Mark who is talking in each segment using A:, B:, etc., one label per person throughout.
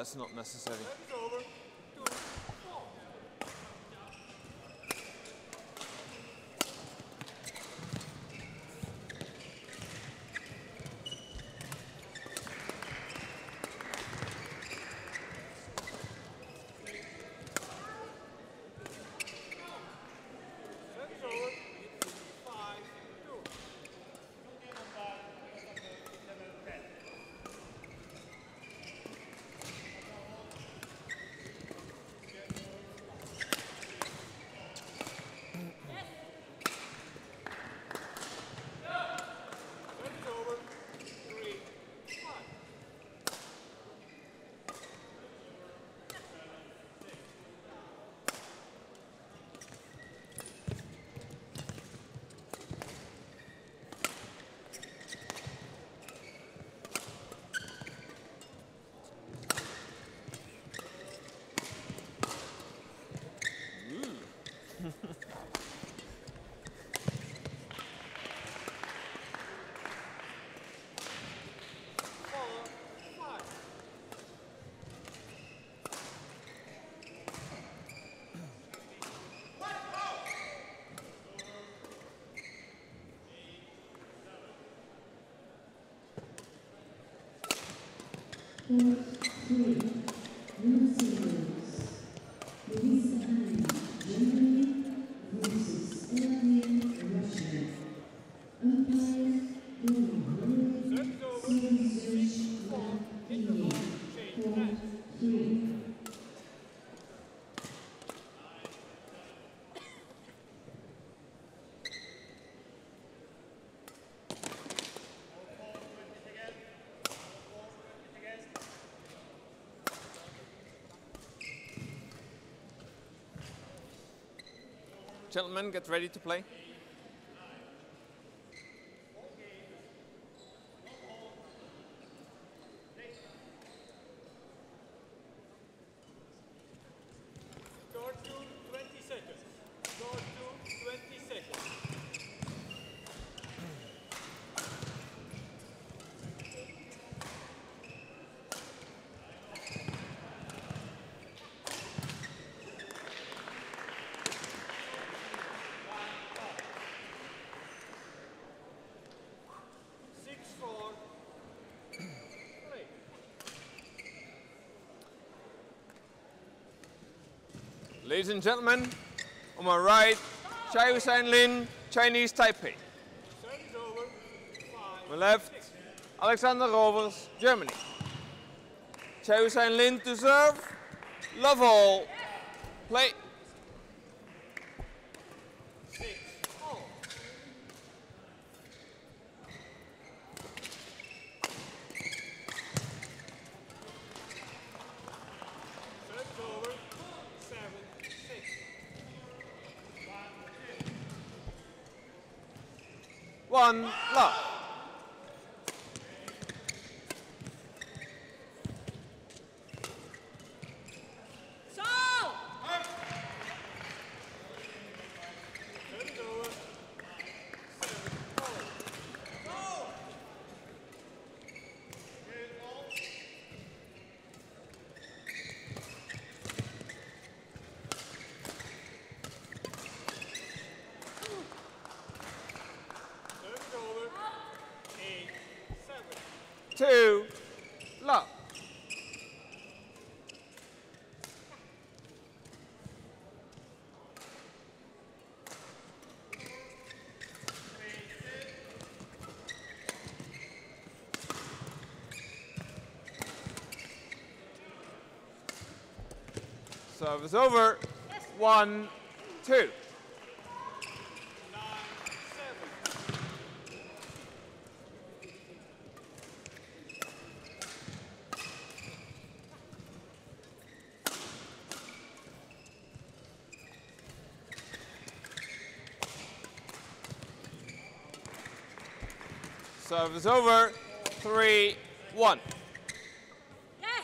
A: that's not necessary.
B: Germany versus Belgium, Russia. Umpire, Sorensen, India, 4-3.
A: Gentlemen, get ready to play.
C: Start to 20 seconds. Start to 20 seconds.
A: Ladies and gentlemen, on my right, Chia Hsuan Lin, Chinese Taipei. On my left, Alexander Roovers, Germany. Chia Hsuan Lin to serve, love all, play. One, love. Two, love. Service over. 1, 2. Service over. 3, 1.
D: Yes.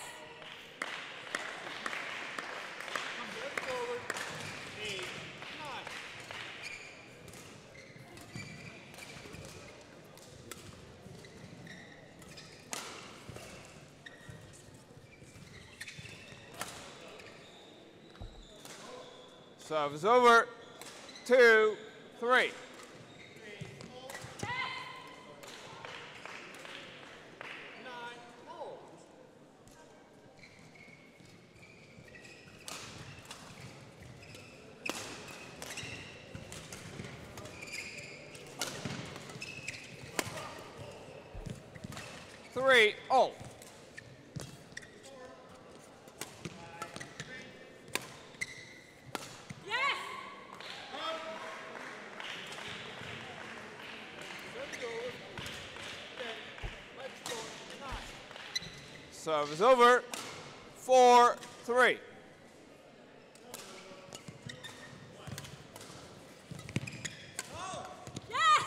A: Service over. 2, 3. Three, all.
D: Yes!
A: Service over. 4, 3.
D: Yes!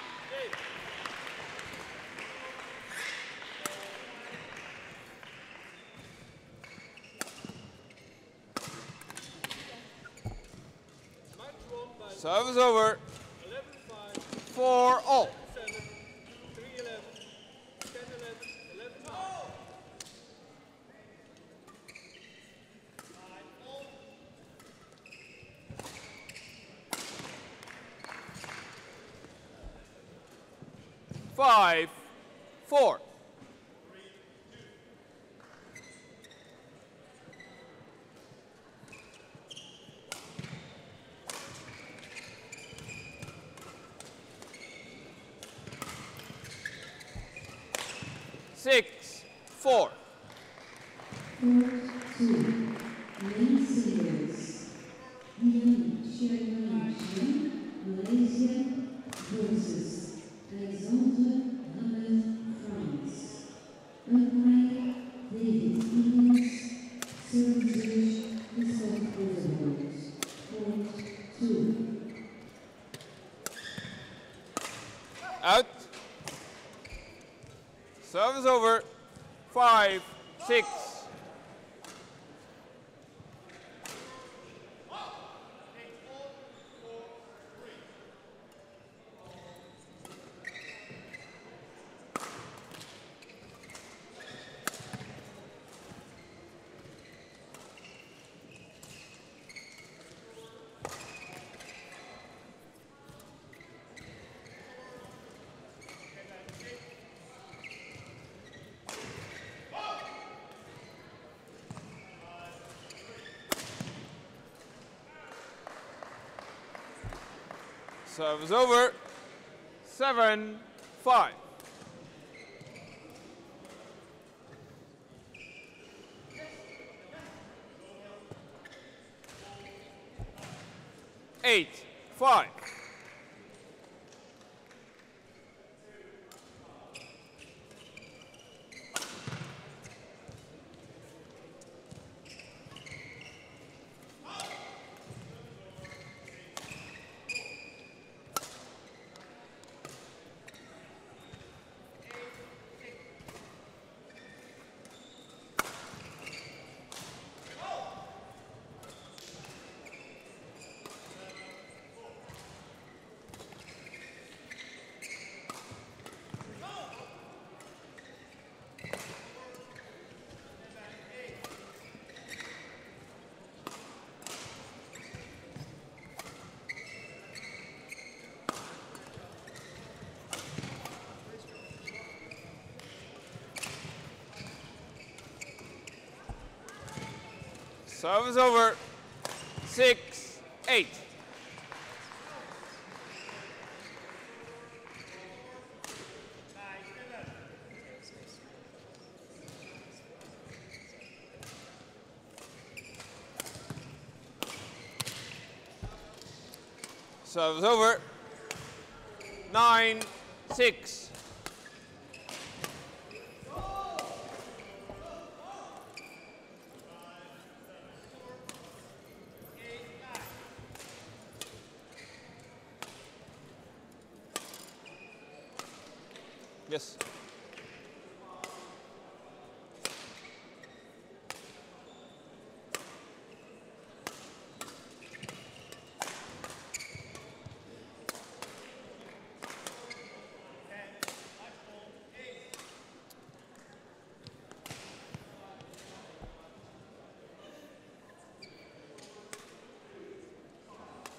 A: Service over.
C: 11-5,
A: 4, all.
C: 7, 3-11, 10-11, 11-9.
A: Five, 4. Six, 4.
B: Court 2. Main singles. Lin Chia Hsuan, Malaysia versus Alexander Hamel, France. Umpire David Higgins, Sorensen, Christoph. Court 2.
A: Out. Service over. 5, 6. Service over. 7, 5. Eight, 5. Service over. 6, 8. Service over. 9, 6. Yes.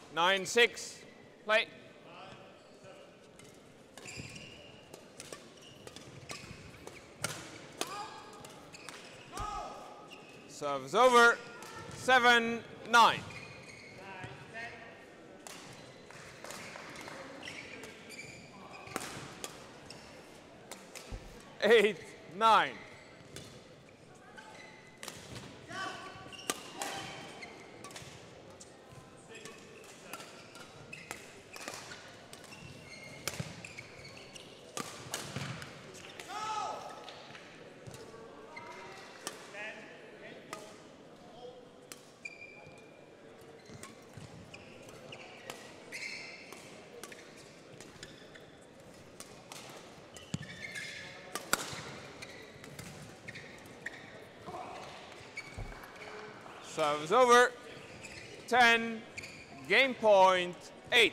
A: 9-6. Play. Serve is over. 7-9. 8-9. Serve is over. 10, game point 8.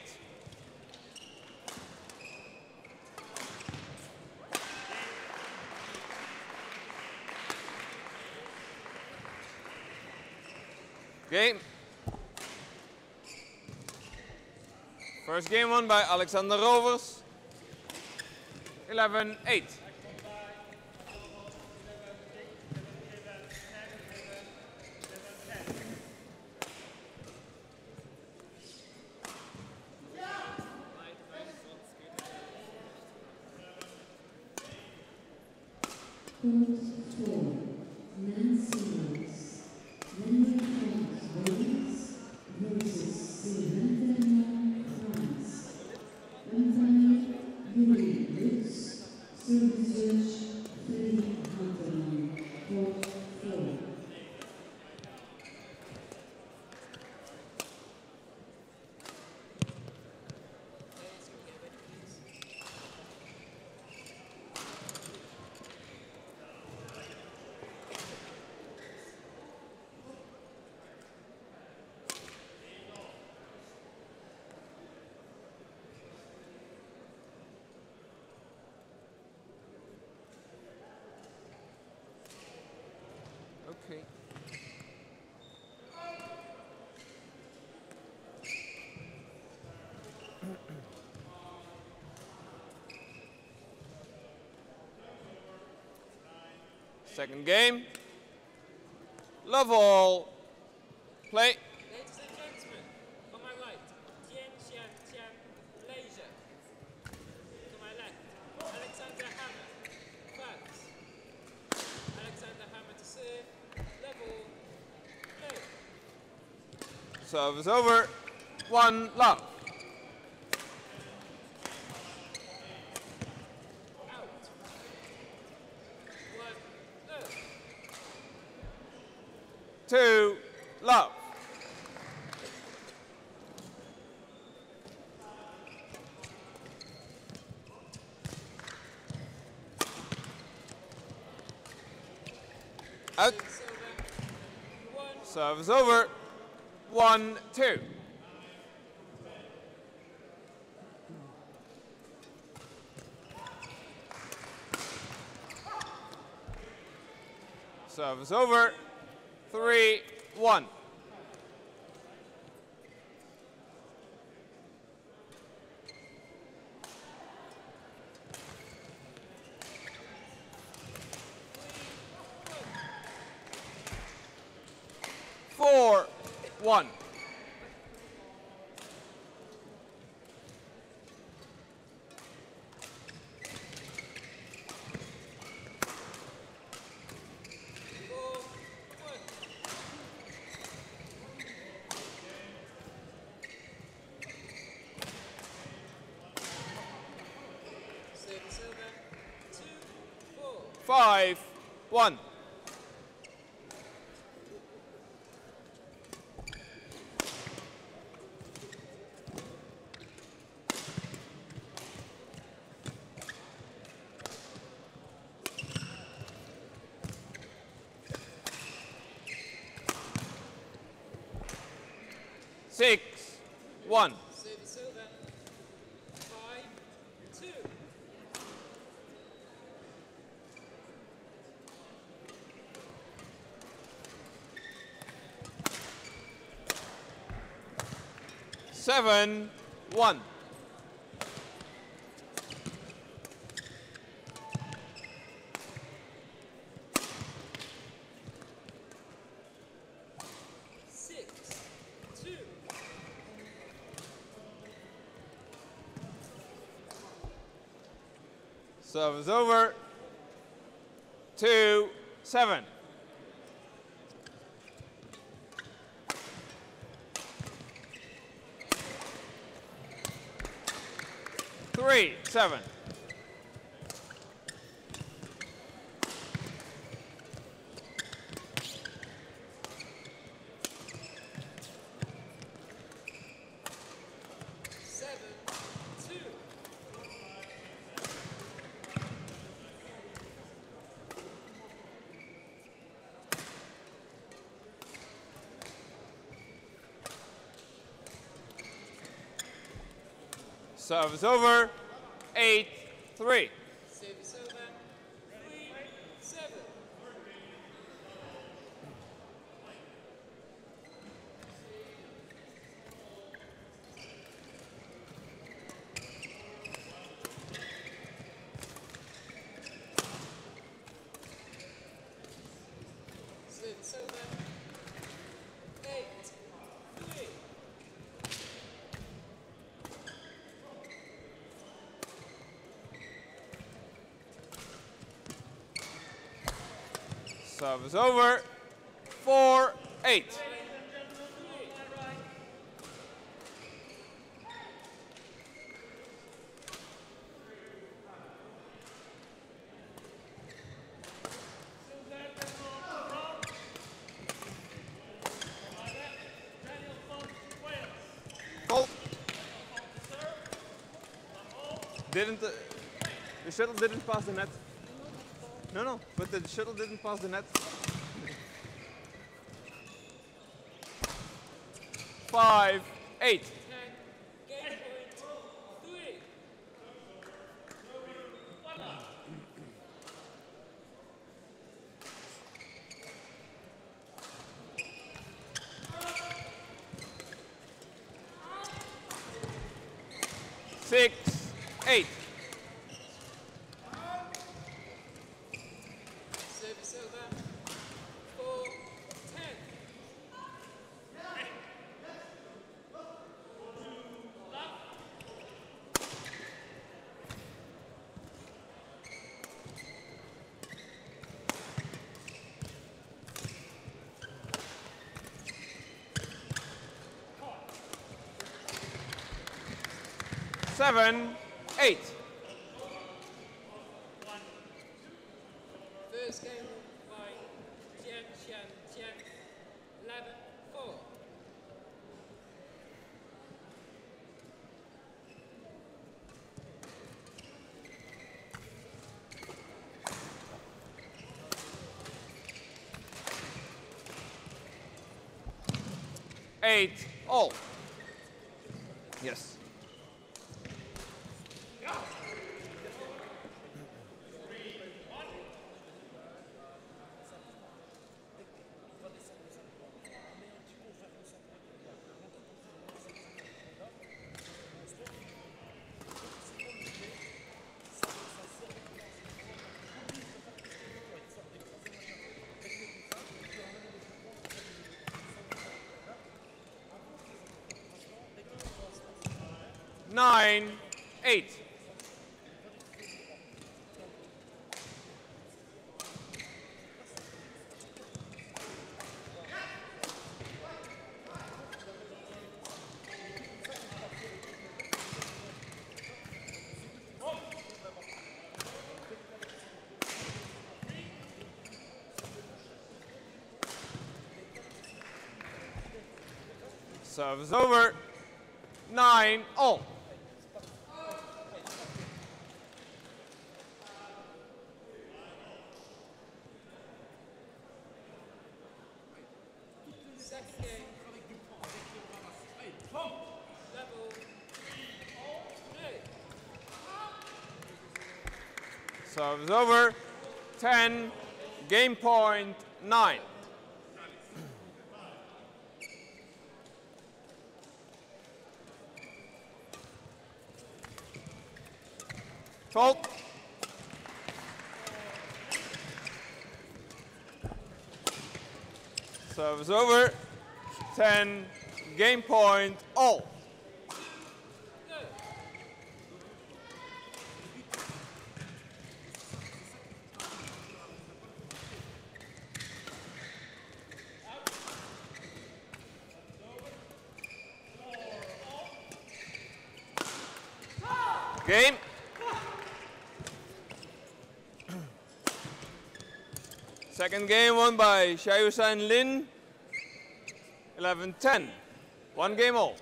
A: Game. First game won by Alexander Roovers. 11-8. Okay. Second game. Love all. Play.
C: Ladies and gentlemen, on my right, Yuhan and Lianne Tan. To my left, Alexander Hammer, France. Alexander Hammer to serve, level, play.
A: Serve is over. 1 love.
C: Out. 1 love.
A: 2 love. Out. Serve is over. 1-2. Serve is over. 3-1. Four, 1.
C: Silver, 2-4.
A: 5-1. Six, 1.
C: Silver, 5-2.
A: 7-1. Service over. 2-7. Three, 7. Service over. 8-3.
C: Service over. 3-7. Service over. 8-3.
A: Service over. 4-8. Goal. Didn't the shuttle didn't pass the net? No, but the shuttle didn't pass the net. 5-8.
C: Game point 3.
A: Six, 8.
C: Service over. 4-10.
A: Seven, 8.
C: First game by Tian 11-4.
A: Eight, all. Yes. Nine, 8. Service over. 9, all.
C: Second game. Level 3.
A: Service over. 10, game point 9. Fault. Service over. 10, game point, all. Game. Second game won by Chia Hsuan Lin, 11-10. One game all.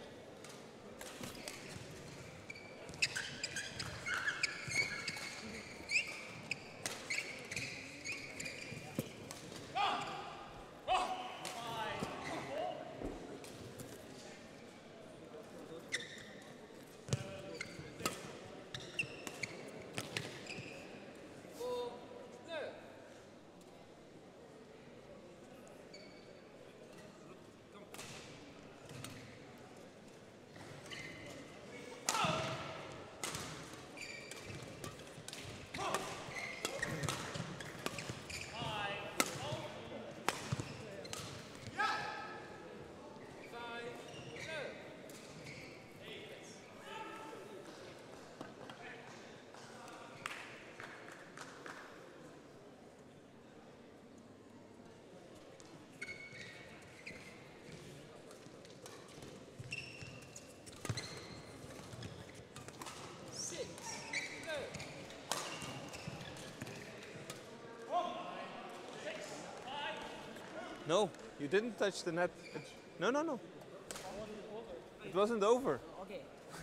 A: No, you didn't touch the net. No, no, no. It wasn't over.
C: Okay.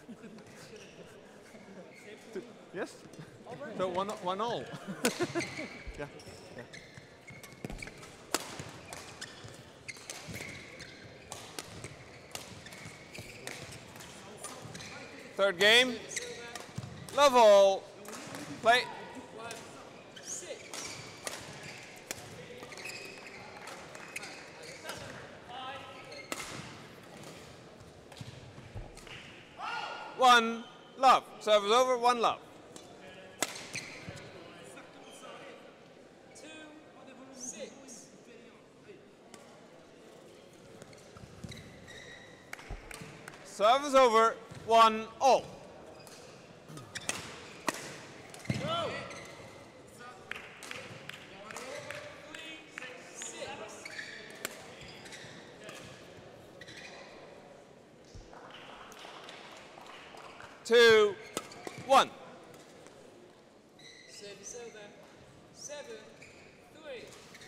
A: Yes? So one all. Yeah. Yeah. Third game. Love all. Play. 1 love. Service over, 1 love.
C: 2-6.
A: Service over, 1 all. Two, 1.
C: Service over. 7-3.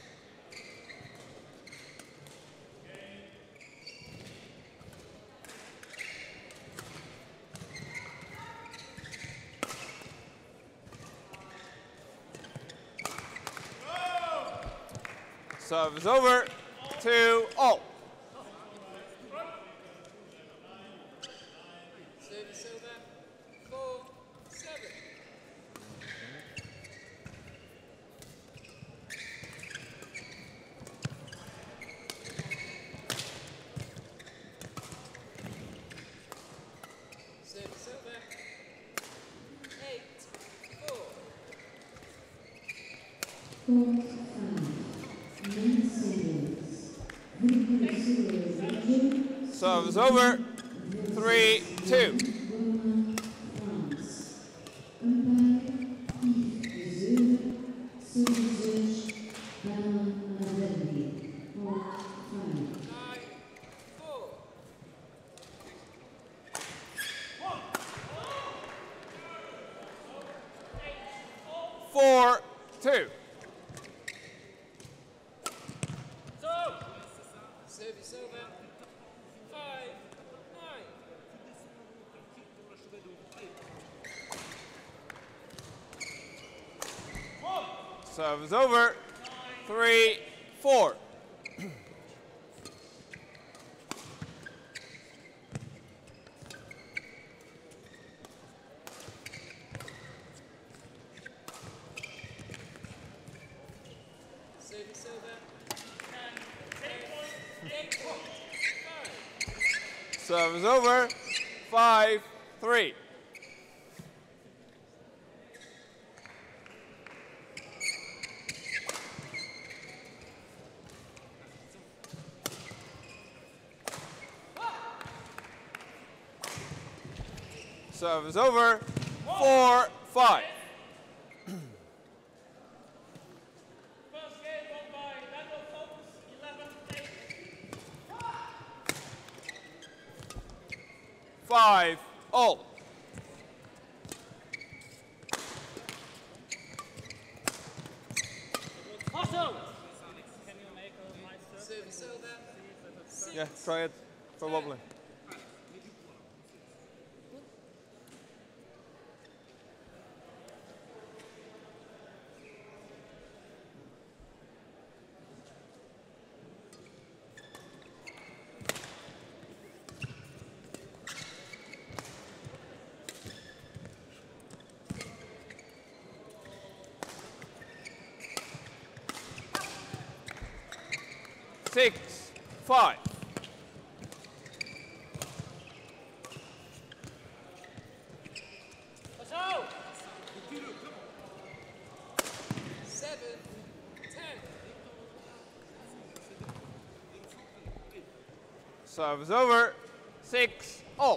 A: Service over, 2 all.
C: Service over. 4-7. Service over. 8-4.
B: Court 5. Main singles. Freek Golinski.
A: Service over, 3-2.
B: Roman, France. Umpire, Yves Sorensen, Belgium. Court 5.
C: 9-4.
A: 4-2.
C: Service over. 5-9.
A: Service over, 3-4.
C: Service over. 10.
A: Service over, 5-3. Service over. 4-5.
C: First game won by Randall Focus, 11-8.
A: 5-all.
C: Can you make a nice service over?
A: Yeah, try it. Probably. Six, 5. Service over. 6-all.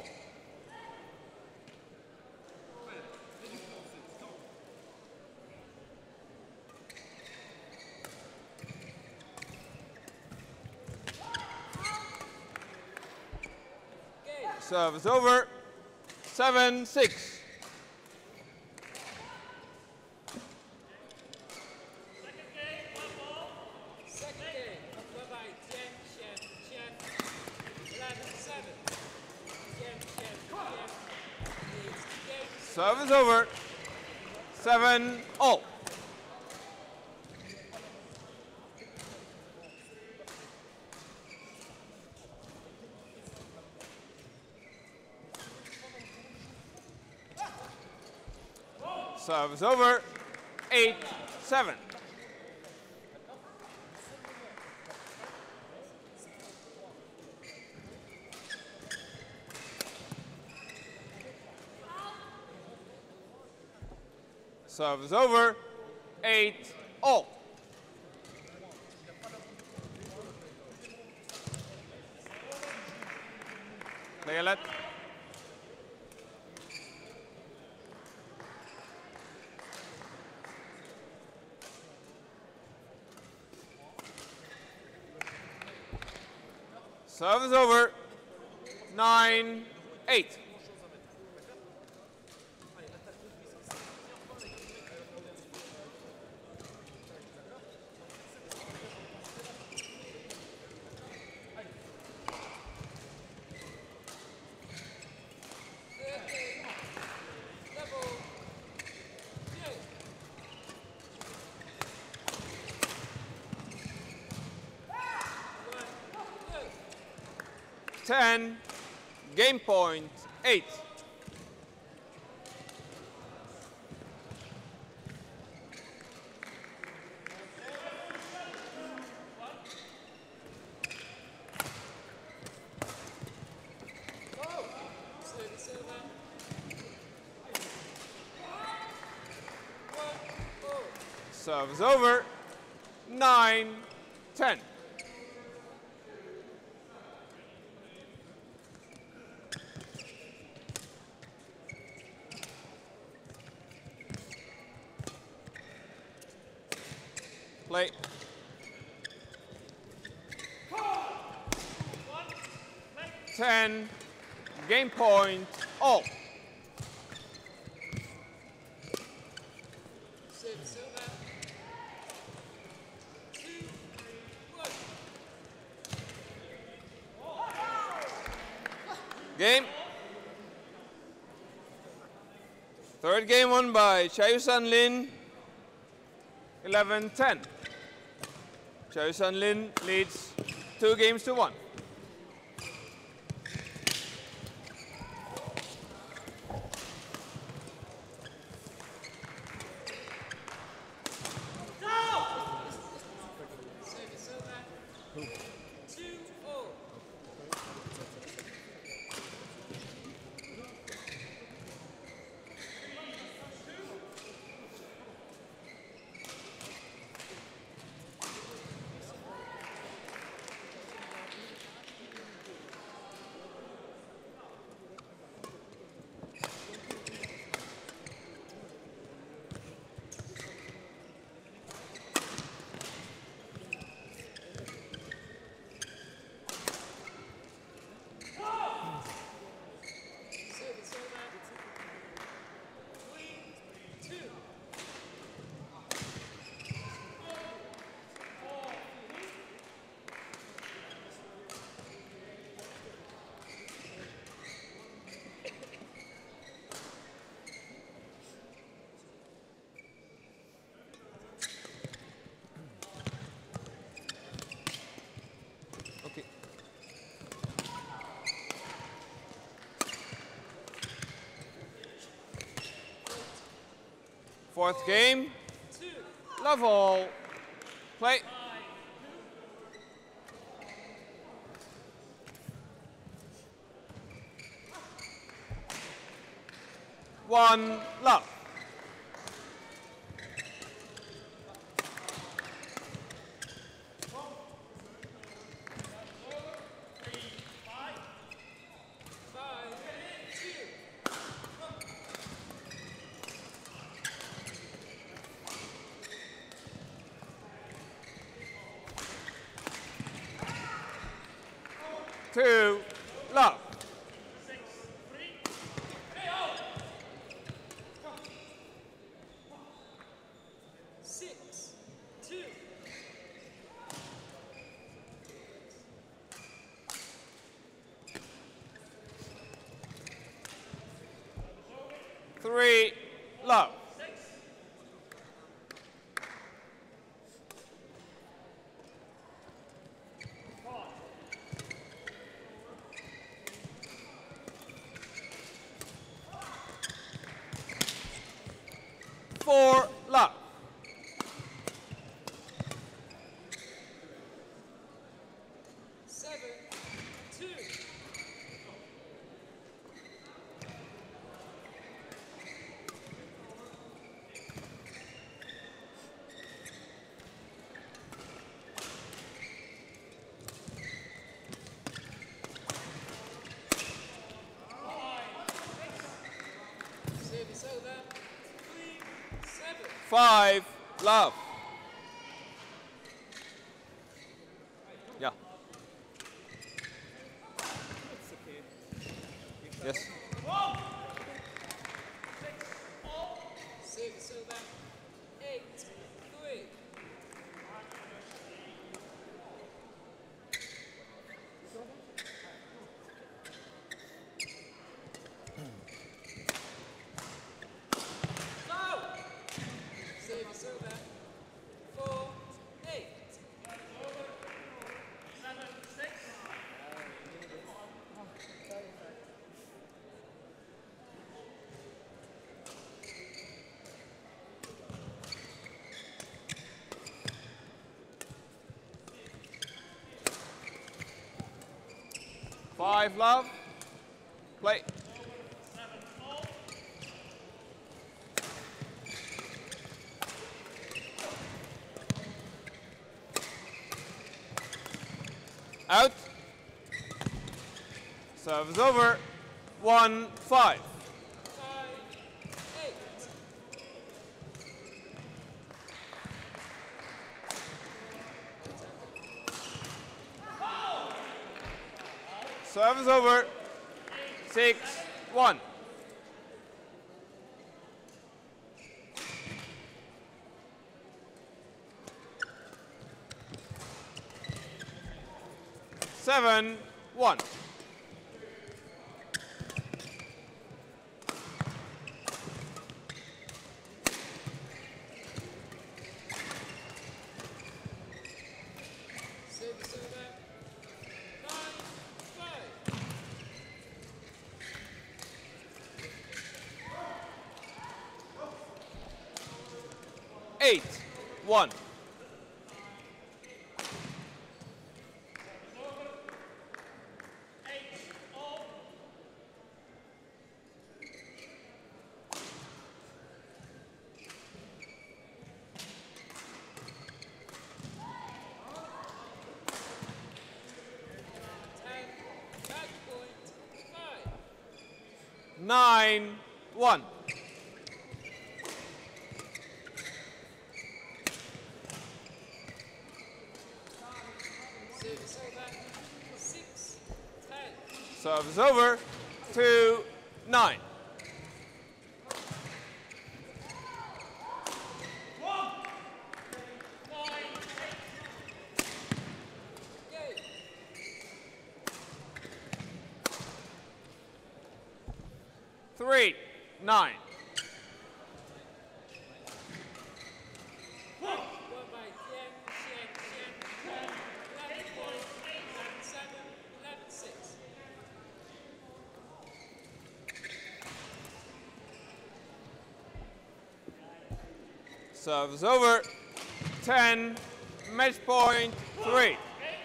A: Service over. 7-6. Service over. 7-all. Service over. 8-7. Service over. 8-all. Play a let. Service over. 9-8. Ten, game point, 8. Service over, 9-10. Play. Ten, game point, all. Game. Third game won by Chia Hsuan Lin, 11-10. Chia Hsuan Lin leads 2-1. Fourth game. Love all. Play. 1 love. Two love.
C: 6-2.
A: 3 love. 4 love.
C: 7-2.
A: 5 love. Yeah. Yes.
C: Service over. 8-3. 4-8.
A: 5 love. Play. 'Out. Serve is over. 1-5.
C: 5-8.
A: 'Serve is over. 6-1. 7-1. 8-1. 9-1.
C: 6-10.
A: Serve is over. 2-9. 3-9.
C: 11-6.
A: Service over. 10, match point 3.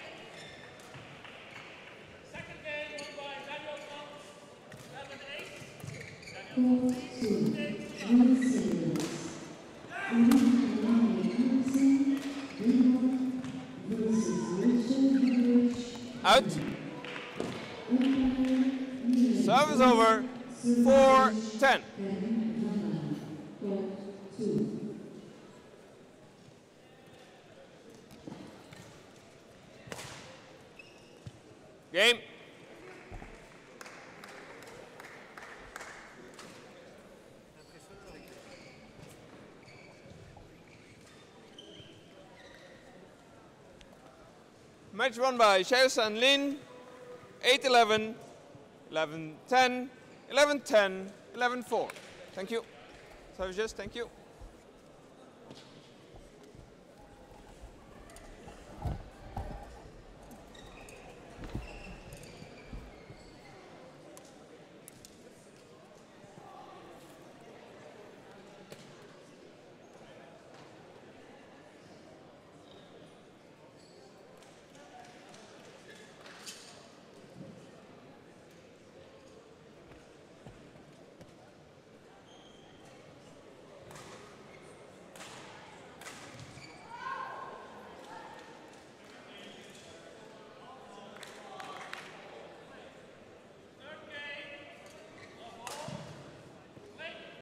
C: Second game won by Daniel Fox, 11-8.
B: Court 2, one singles. Leuven versus Dierickx.
A: Out. Service over. 4-10.
B: Court 2.
A: Game. Match won by Chia Hsuan Lin, 8-11, 11-10, 11-10, 11-4. Thank you. Services, thank you.